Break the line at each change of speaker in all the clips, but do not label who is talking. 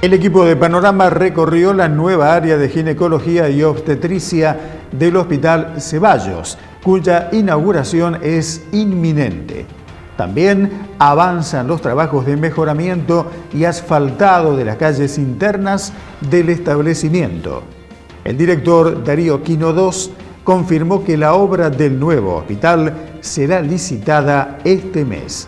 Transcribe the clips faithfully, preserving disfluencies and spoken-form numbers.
El equipo de Panorama recorrió la nueva área de ginecología y obstetricia del Hospital Ceballos, cuya inauguración es inminente. También avanzan los trabajos de mejoramiento y asfaltado de las calles internas del establecimiento. El director Darío Quinodós confirmó que la obra del nuevo hospital será licitada este mes.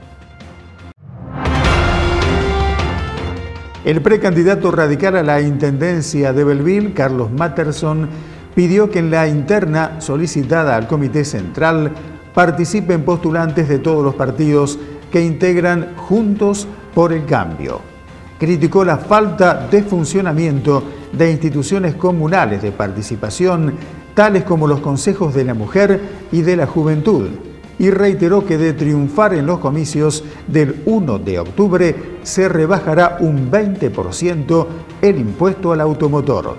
El precandidato radical a la intendencia de Belleville, Carlos Matterson, pidió que en la interna solicitada al Comité Central participen postulantes de todos los partidos que integran Juntos por el Cambio. Criticó la falta de funcionamiento de instituciones comunales de participación, tales como los consejos de la mujer y de la juventud, y reiteró que de triunfar en los comicios del uno de octubre se rebajará un veinte por ciento el impuesto al automotor.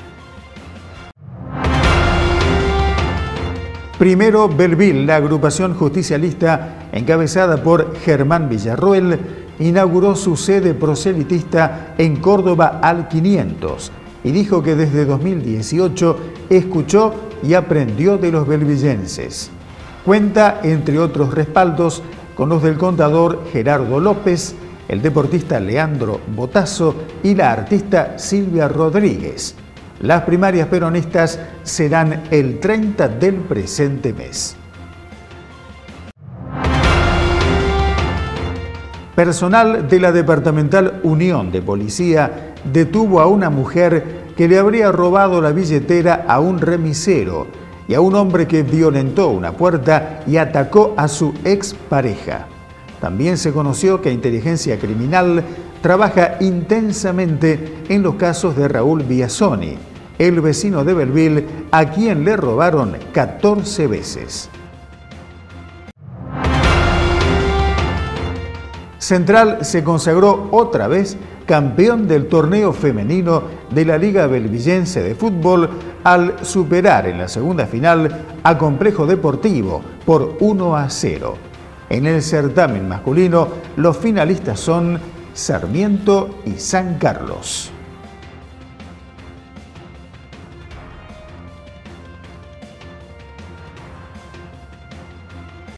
Primero Belleville, la agrupación justicialista encabezada por Germán Villarroel, inauguró su sede proselitista en Córdoba al quinientos y dijo que desde dos mil dieciocho escuchó y aprendió de los belvillenses. Cuenta, entre otros respaldos, con los del contador Gerardo López, el deportista Leandro Botazo y la artista Silvia Rodríguez. Las primarias peronistas serán el treinta del presente mes. Personal de la Departamental Unión de Policía detuvo a una mujer que le habría robado la billetera a un remisero y a un hombre que violentó una puerta y atacó a su expareja. También se conoció que Inteligencia Criminal trabaja intensamente en los casos de Raúl Biasoni, el vecino de Belleville, a quien le robaron catorce veces. Central se consagró otra vez campeón del torneo femenino de la Liga Belvillense de Fútbol al superar en la segunda final a Complejo Deportivo por uno a cero. En el certamen masculino, los finalistas son Sarmiento y San Carlos.